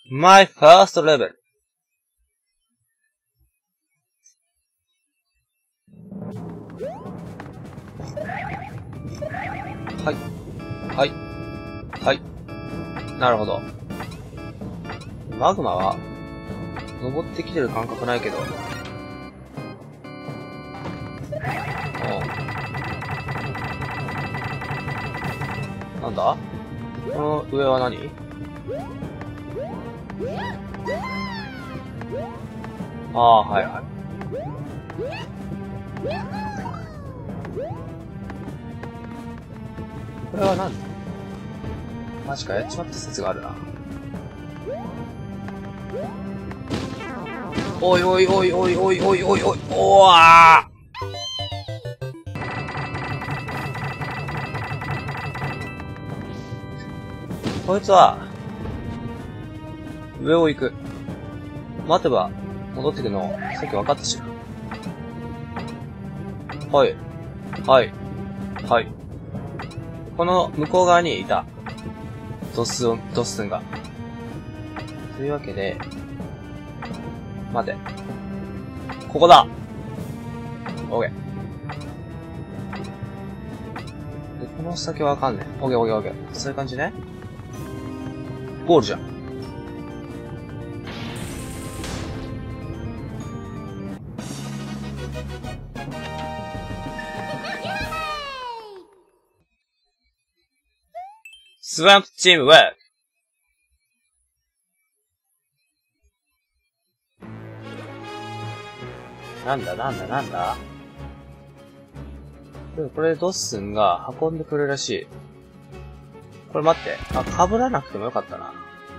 My first level. はい。はい。はい。なるほど。マグマは、登ってきてる感覚ないけど。なんだ？この上は何？ああ、はいはい。これは何？マジか、やっちまった説があるな。おいおいおいおいおいおいおいおい、おわー！こいつは、上を行く。待てば、戻ってくるの、さっき分かったしな。はい。はい。はい。この向こう側にいた。ドッスンが。というわけで、待て。ここだ！オッケー。で、この先はわかんねえ。オッケーオッケーオッケー。そういう感じね。ゴールじゃん。スワンプチームワーク。なんだこれドッスンが運んでくれるらしい。これ待って。あ、被らなくてもよかったな。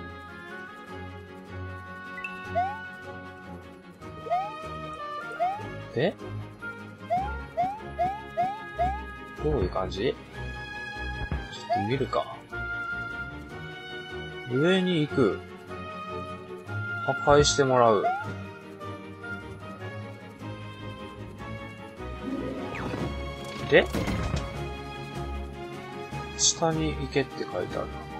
でどういう感じ？ちょっと見るか。上に行く。破壊してもらう。で下に行けって書いてあるな。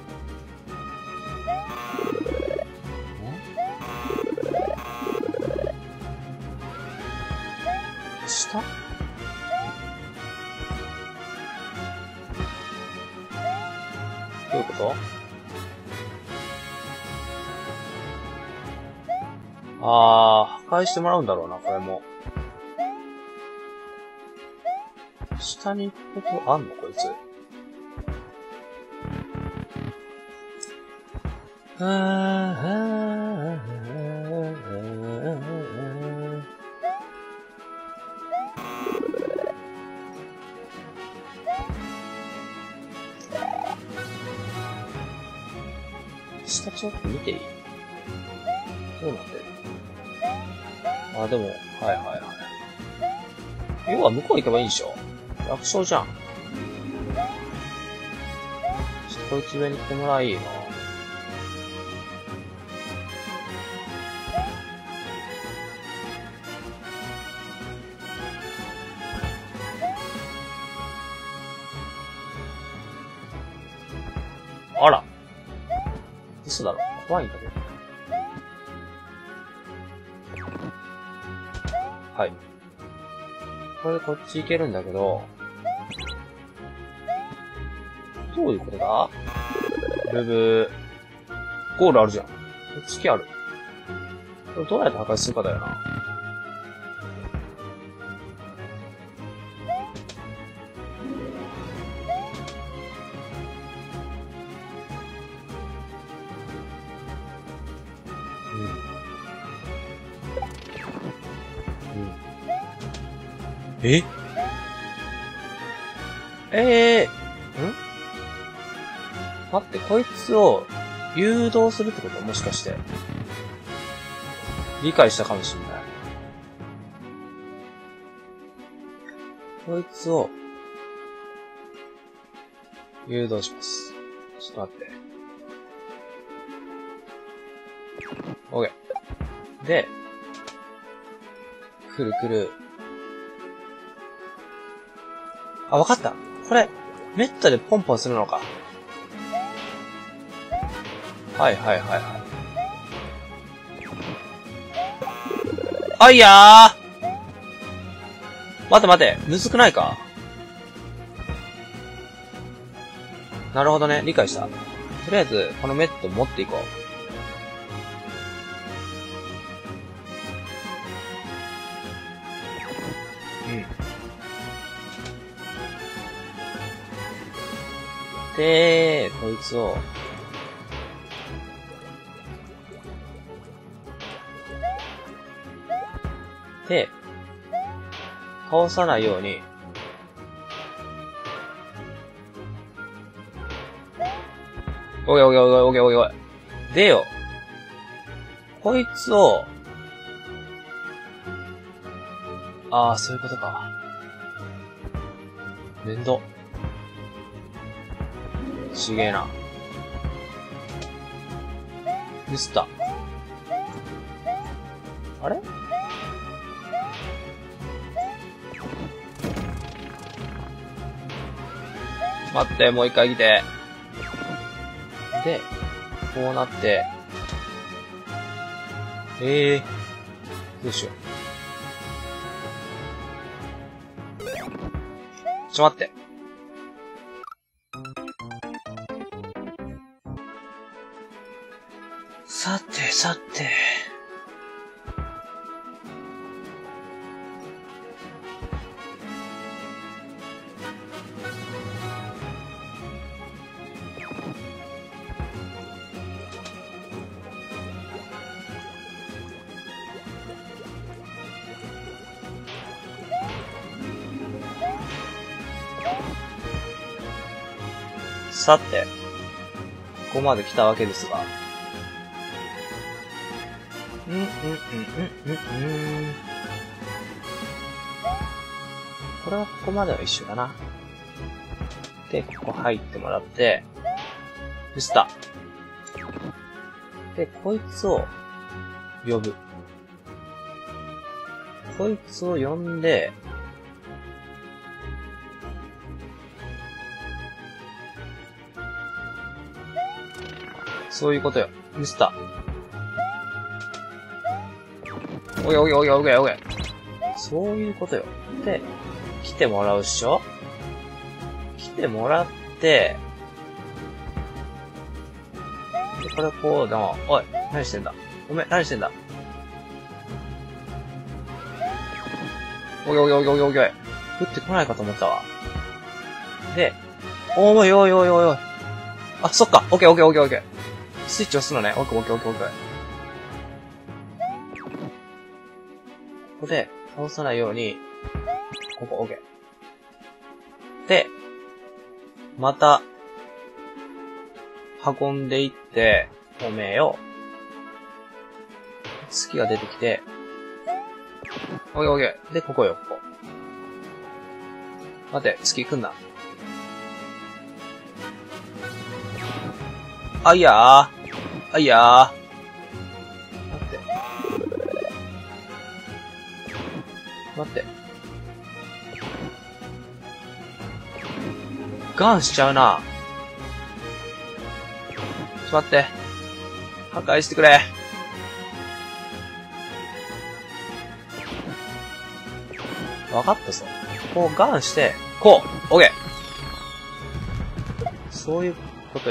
下？どういうこと？破壊してもらうんだろうな、これも。下に行くことあんのこいつ。下ちょっと見ていい？どうなってる？あ、でも、はいはいはい。要は向こう行けばいいんでしょ？楽勝じゃん。ちょっとこいつ上に来てもらいいな。あら。嘘だろ。怖いんだけど。はい。これでこっち行けるんだけど、どういうことだ？ブブー。ゴールあるじゃん。月ある。これどうやって破壊するかだよな。待って、こいつを誘導するってこと？もしかして。理解したかもしれない。こいつを誘導します。ちょっと待って。OK。で、くる。あ、わかった。これ、メットでポンポンするのか。はい。 あいやー、待て待て、むずくないか？なるほどね、理解した。とりあえず、このメット持っていこう。うん。で、こいつを、で、倒さないように、おいおいおいおいおいおい。でよ。こいつを、ああ、そういうことか。面倒。ちげえな。ミスった。あれ？待って、もう一回来て。で、こうなって。どうしよう。ちょ待って。さてさて。さて、ここまで来たわけですが。これはここまでは一緒だな。で、ここ入ってもらって、ミスった。で、こいつを呼ぶ。こいつを呼んで、そういうことよ。ミスった。おいおいおいおいおい。そういうことよ。で、来てもらうっしょ？来てもらって、で、これこうだ。おい、何してんだ？ごめん、何してんだ？おいおいおいおいおいおい。降ってこないかと思ったわ。で、おいおいおいおいおい。あ、そっか。オッケーオッケーオッケーオッケー。スイッチ押すのね。オッケーオッケーオッケーオッケー。ここで、倒さないように、ここ、オッケー。で、また、運んでいって、おめえよ。月が出てきて、オッケーオッケー。で、ここよ、ここ。待て、月来んな。あいやー。あいやー。待って。待って。ガンしちゃうな。ちょっと待って。破壊してくれ。わかったぞ。こうガンして、こう、オッケー。そういうことよ。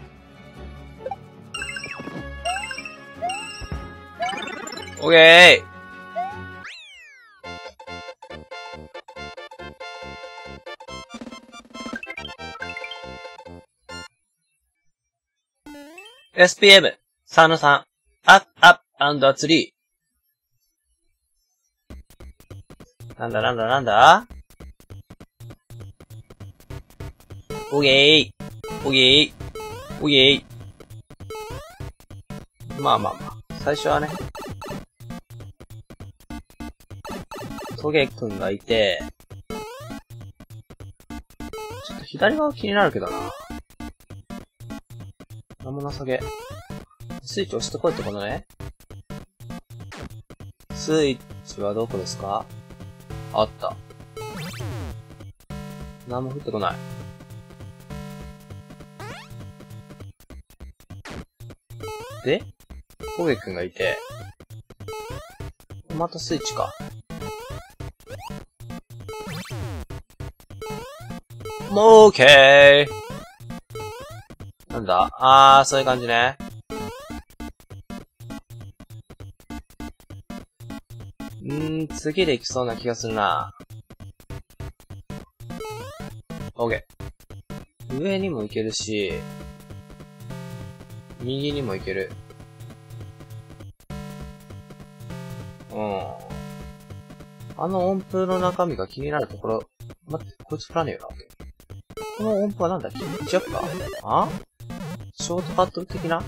オッケー。SPM 3-3 up up and 3。なんだなんだなんだ？オッケー。オッケー。オッケー。まあまあまあ。最初はね。トゲくんがいて、ちょっと左側気になるけどな。なんもなさげ。スイッチ押してこいってことね。スイッチはどこですか？あった。なんも降ってこない。で、トゲくんがいて、 またスイッチか。もうオーケー。なんだ？そういう感じね。次で行きそうな気がするな。オーケー。上にも行けるし、右にも行ける。あの音符の中身が気になるところ。待って、こいつ振らねえよな。この音符はなんだっけ？ジャッカー？ショートカット的な？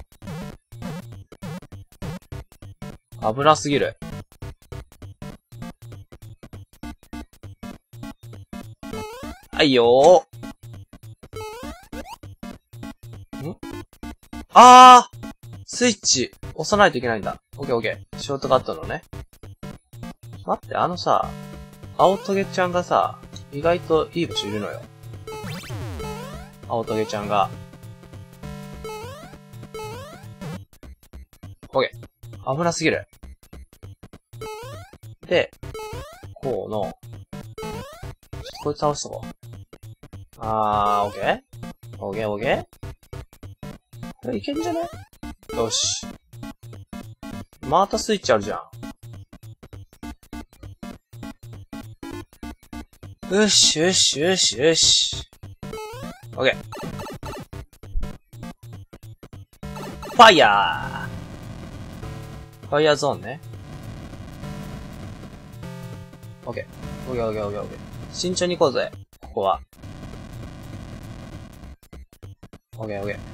危なすぎる。はいよー。スイッチ押さないといけないんだ。オッケーオッケー。ショートカットのね。待って、さ、青トゲちゃんがさ、意外といい場所いるのよ。青トゲちゃんが。オッケー。危なすぎる。で、こうの、ちょっとこいつ倒しとこう。オッケー？オッケーオッケー？これいけんじゃね？よし。またスイッチあるじゃん。よし、よし、よし、よし。オッケー。ファイヤー！ファイヤーゾーンね。オッケー。オッケーオッケーオッケーオッケー。慎重に行こうぜ。ここは。オッケーオッケー。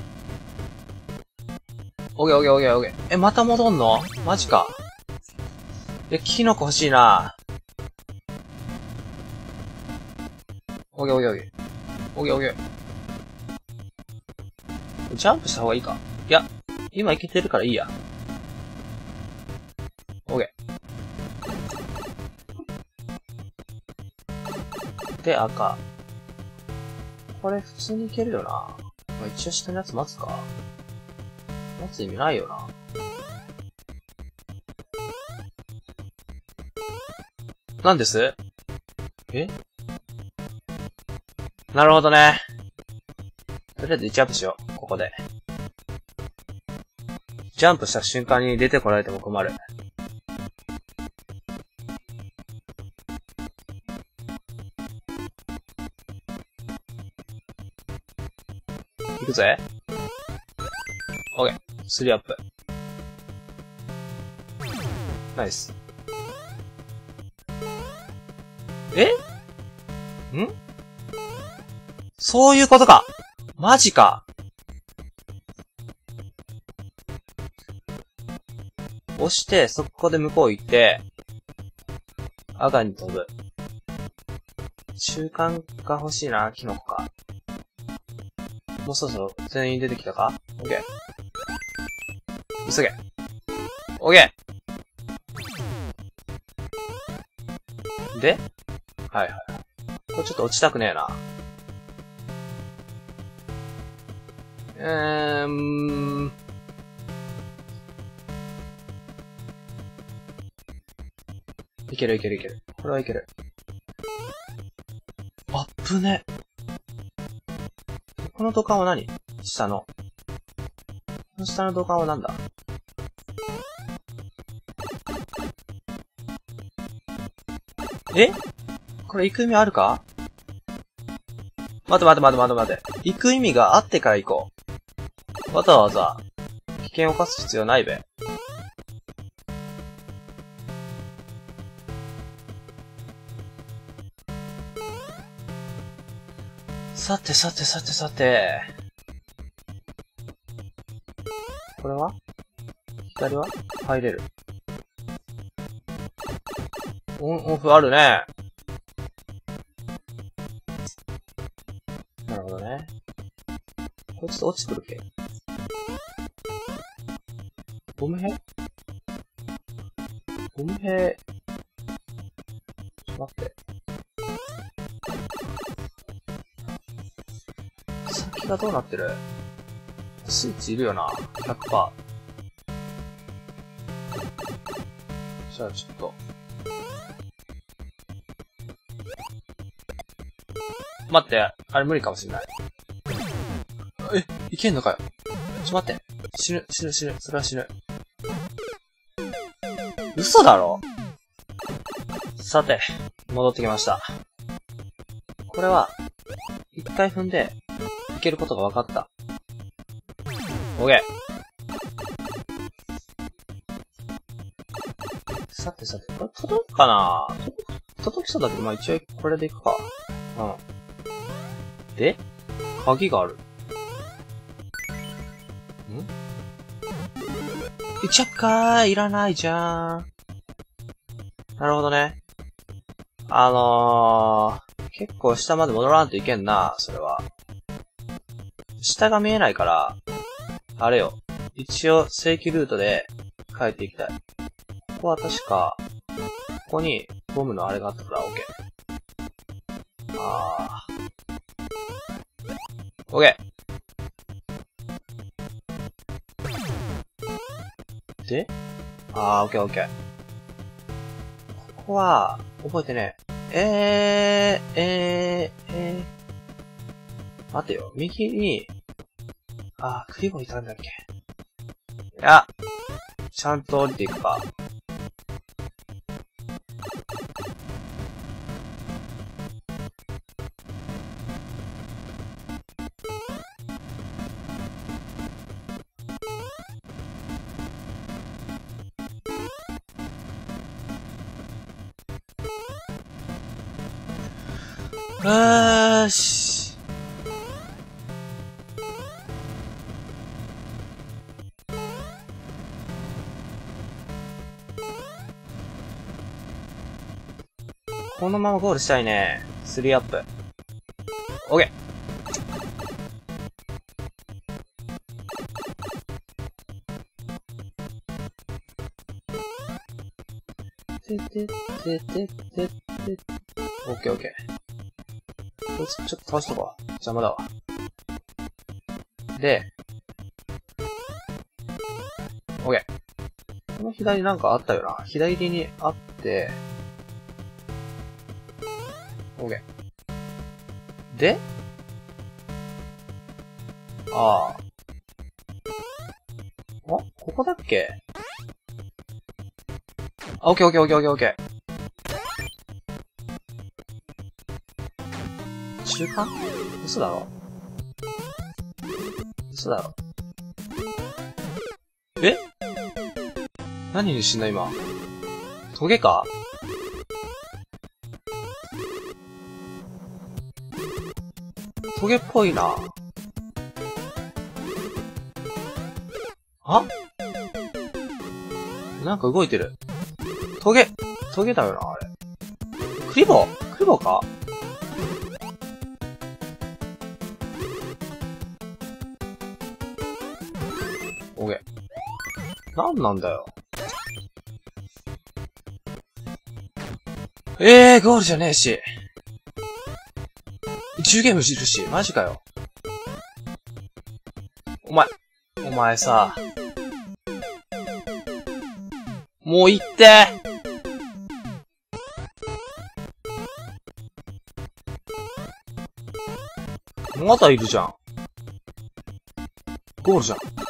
オッケーオッケーオッケーオッケー。また戻んの？マジか。キノコ欲しいな。オッケーオッケーオッケー。オッケーオッケー。ジャンプした方がいいか？いや、今いけてるからいいや。オッケー。で、赤。これ普通にいけるよな。まあ、一応下のやつ待つか。待つ意味ないよな。なんです？なるほどね。とりあえず1アップしよう。ここで。ジャンプした瞬間に出てこられても困る。いくぜ。オッケー。3アップ。ナイス。そういうことか！マジか！押して、そこで向こう行って、赤に飛ぶ。習慣が欲しいな、キノコか。もうそろそろ全員出てきたか？オッケー。急げ。オッケー。で？はいはい。これちょっと落ちたくねえな。いけるいけるいける。これはいける。あっぶね。この土管は何？下の。この下の土管はなんだ？これ行く意味あるか？待て。行く意味があってから行こう。わざわざ、危険を冒す必要ないべ。さて。これは？左は？入れる。オフあるね。なるほどね。こいつ落ちてくるけ。ゴム兵？ちょっと待って。先がどうなってる？スイッチいるよな。100%。 じゃあちょっと。待って、あれ無理かもしれない。え、いけんのかよ。ちょっと待って。死ぬ。それは死ぬ。嘘だろ。さて、戻ってきました。これは、一回踏んで、いけることが分かった。オッケー。さて、これ届くかな？届きそうだけど、まあ一応これでいくか。うん。で、鍵がある。チャッカーいらないじゃん。なるほどね。結構下まで戻らんといけんな、それは。下が見えないから、あれよ。一応正規ルートで帰っていきたい。ここは確か、ここにゴムのあれがあったから、オッケー。オッケー。でオッケーオッケー。ここは、覚えてね。待てよ。右に、クリボーいたんだっけ。いや、ちゃんと降りていくか。よーし。このままゴールしたいね。3アップ。オッケー。オッケーオッケー。ちょっと倒しとこう。邪魔だわ。で、オッケー。この左なんかあったよな。左にあって、オッケー。で、ここだっけ？オッケーオッケーオッケーオッケーオッケー。中間？嘘だろ。え？何に死んだ今？トゲか？トゲっぽいな。なんか動いてる。トゲだよな、あれ。クリボーか？オッケー。なんなんだよ。ゴールじゃねえし。10ゲームいるし、マジかよ。お前さ。もう行って。まだいるじゃん。ゴールじゃん。